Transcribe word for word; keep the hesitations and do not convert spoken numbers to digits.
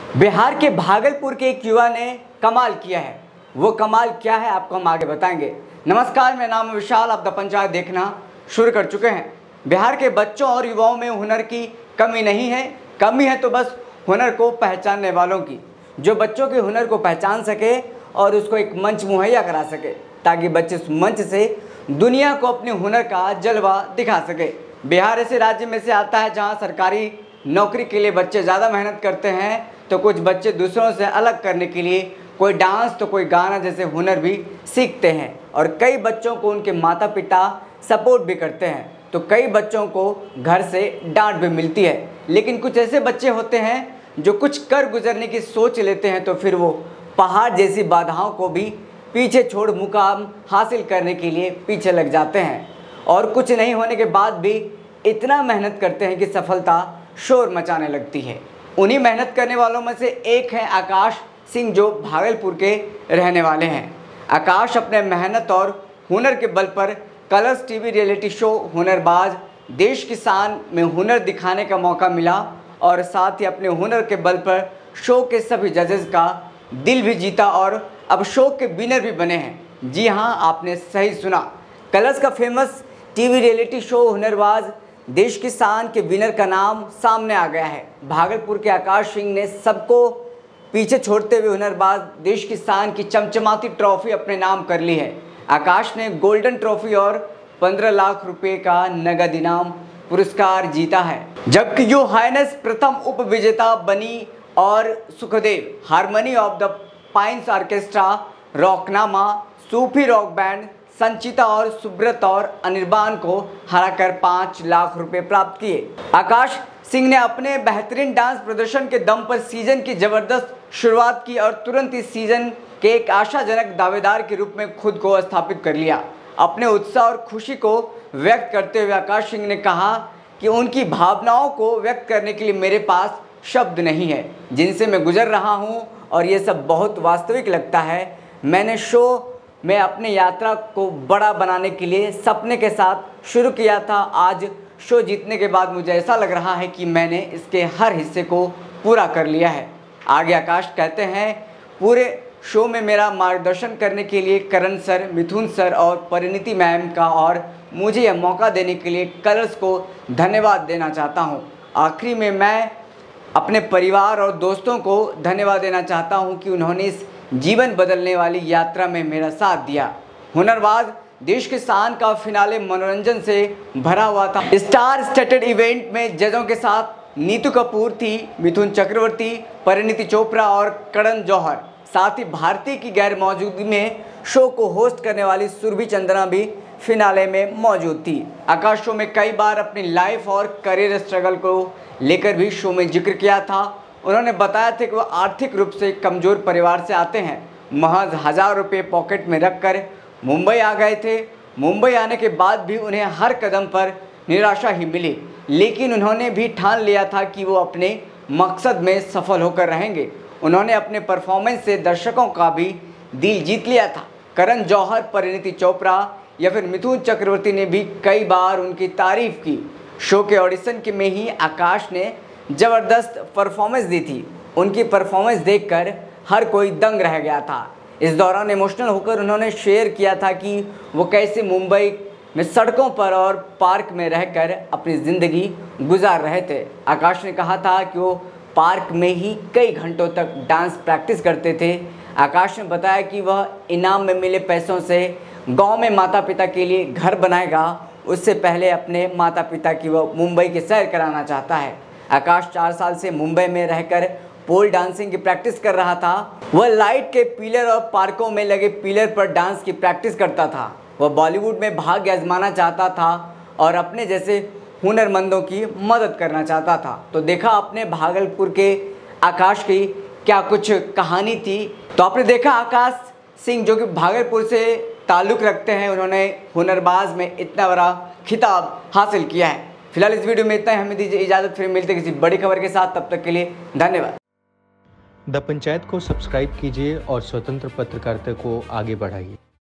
बिहार के भागलपुर के एक युवा ने कमाल किया है। वो कमाल क्या है आपको हम आगे बताएंगे। नमस्कार, मेरा नाम है विशाल। आप द पंचायत देखना शुरू कर चुके हैं। बिहार के बच्चों और युवाओं में हुनर की कमी नहीं है, कमी है तो बस हुनर को पहचानने वालों की, जो बच्चों के हुनर को पहचान सके और उसको एक मंच मुहैया करा सके ताकि बच्चे उस मंच से दुनिया को अपने हुनर का जलवा दिखा सके। बिहार ऐसे राज्य में से आता है जहां सरकारी नौकरी के लिए बच्चे ज़्यादा मेहनत करते हैं, तो कुछ बच्चे दूसरों से अलग करने के लिए कोई डांस तो कोई गाना जैसे हुनर भी सीखते हैं, और कई बच्चों को उनके माता पिता सपोर्ट भी करते हैं, तो कई बच्चों को घर से डांट भी मिलती है। लेकिन कुछ ऐसे बच्चे होते हैं जो कुछ कर गुजरने की सोच लेते हैं, तो फिर वो पहाड़ जैसी बाधाओं को भी पीछे छोड़ मुकाम हासिल करने के लिए पीछे लग जाते हैं, और कुछ नहीं होने के बाद भी इतना मेहनत करते हैं कि सफलता शोर मचाने लगती है। उन्हीं मेहनत करने वालों में से एक हैं आकाश सिंह, जो भागलपुर के रहने वाले हैं। आकाश अपने मेहनत और हुनर के बल पर Colors TV reality show Hunarbaaz देश की शान में हुनर दिखाने का मौका मिला, और साथ ही अपने हुनर के बल पर शो के सभी जजेस का दिल भी जीता और अब शो के विनर भी बने हैं। जी हाँ, आपने सही सुना। कलर्स का famous TV reality show Hunarbaaz देश की शान के विनर का नाम सामने आ गया है। भागलपुर के आकाश सिंह ने सबको पीछे छोड़ते हुए हुनरबाज देश की शान की चमचमाती ट्रॉफी अपने नाम कर ली है। आकाश ने गोल्डन ट्रॉफी और पंद्रह लाख रुपए का नगद इनाम पुरस्कार जीता है, जबकि यो हाइनेस प्रथम उप विजेता बनी और Sukhdev harmony of the pines orchestra, Rocknama, Sufi rock band Sanchita और सुब्रत और अनिर्बान को हराकर पाँच लाख रुपए प्राप्त किए। आकाश सिंह ने अपने बेहतरीन डांस प्रदर्शन के दम पर सीजन की जबरदस्त शुरुआत की और तुरंत इस सीजन के एक आशाजनक दावेदार के रूप में खुद को स्थापित कर लिया। अपने उत्साह और खुशी को व्यक्त करते हुए आकाश सिंह ने कहा कि उनकी भावनाओं को व्यक्त करने के लिए मेरे पास शब्द नहीं है जिनसे मैं गुजर रहा हूँ, और ये सब बहुत वास्तविक लगता है। मैंने शो में अपनी यात्रा को बड़ा बनाने के लिए सपने के साथ शुरू किया था। आज शो जीतने के बाद मुझे ऐसा लग रहा है कि मैंने इसके हर हिस्से को पूरा कर लिया है। आगे आकाश कहते हैं, पूरे शो में मेरा मार्गदर्शन करने के लिए करण सर, मिथुन सर और परिणीति मैम का और मुझे यह मौका देने के लिए कलर्स को धन्यवाद देना चाहता हूँ। आखिरी में मैं अपने परिवार और दोस्तों को धन्यवाद देना चाहता हूँ कि उन्होंने इस जीवन बदलने वाली यात्रा में मेरा साथ दिया। हुनरबाज देश के शान का फिनाले मनोरंजन से भरा हुआ था। स्टार स्टैटेड इवेंट में जजों के साथ नीतू कपूर थी, मिथुन चक्रवर्ती, परिणीति चोपड़ा और करण जौहर, साथ ही भारती की गैर मौजूदगी में शो को होस्ट करने वाली सुरभि चंद्रा भी फिनाले में मौजूद थी। आकाश शो में कई बार अपनी लाइफ और करियर स्ट्रगल को लेकर भी शो में जिक्र किया था। उन्होंने बताया था कि वह आर्थिक रूप से कमज़ोर परिवार से आते हैं। महज हज़ार रुपये पॉकेट में रखकर मुंबई आ गए थे। मुंबई आने के बाद भी उन्हें हर कदम पर निराशा ही मिली, लेकिन उन्होंने भी ठान लिया था कि वो अपने मकसद में सफल होकर रहेंगे। उन्होंने अपने परफॉर्मेंस से दर्शकों का भी दिल जीत लिया था। करण जौहर, परिणीति चोपड़ा या फिर मिथुन चक्रवर्ती ने भी कई बार उनकी तारीफ की। शो के ऑडिशन के में ही आकाश ने ज़बरदस्त परफॉर्मेंस दी थी। उनकी परफॉर्मेंस देखकर हर कोई दंग रह गया था। इस दौरान इमोशनल होकर उन्होंने शेयर किया था कि वो कैसे मुंबई में सड़कों पर और पार्क में रहकर अपनी ज़िंदगी गुजार रहे थे। आकाश ने कहा था कि वो पार्क में ही कई घंटों तक डांस प्रैक्टिस करते थे। आकाश ने बताया कि वह इनाम में मिले पैसों से गांव में माता पिता के लिए घर बनाएगा। उससे पहले अपने माता पिता की वह मुंबई की सैर कराना चाहता है। आकाश चार साल से मुंबई में रहकर पोल डांसिंग की प्रैक्टिस कर रहा था। वह लाइट के पिलर और पार्कों में लगे पिलर पर डांस की प्रैक्टिस करता था। वह बॉलीवुड में भाग्य आजमाना चाहता था और अपने जैसे हुनरमंदों की मदद करना चाहता था। तो देखा आपने भागलपुर के आकाश की क्या कुछ कहानी थी। तो आपने देखा आकाश सिंह जो कि भागलपुर से ताल्लुक़ रखते हैं, उन्होंने हुनरबाज में इतना बड़ा खिताब हासिल किया है। फिलहाल इस वीडियो में इतना ही, हमें दीजिए इजाज़त। फिर मिलते किसी बड़ी खबर के साथ, तब तक के लिए धन्यवाद। द पंचायत को सब्सक्राइब कीजिए और स्वतंत्र पत्रकारिता को आगे बढ़ाइए।